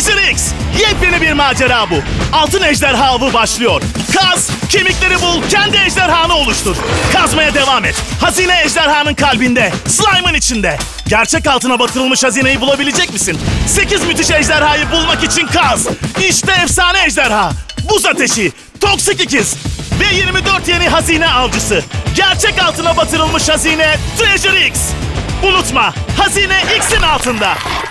Treasure X. Yepyeni bir macera bu. Altın ejderha avı başlıyor. Kaz, kemikleri bul, kendi ejderhanı oluştur. Kazmaya devam et. Hazine ejderhanın kalbinde, slime'ın içinde. Gerçek altına batırılmış hazineyi bulabilecek misin? 8 müthiş ejderhayı bulmak için kaz. İşte efsane ejderha. Buz ateşi, toksik ikiz ve 24 yeni hazine avcısı. Gerçek altına batırılmış hazine Treasure X. Unutma, hazine X'in altında.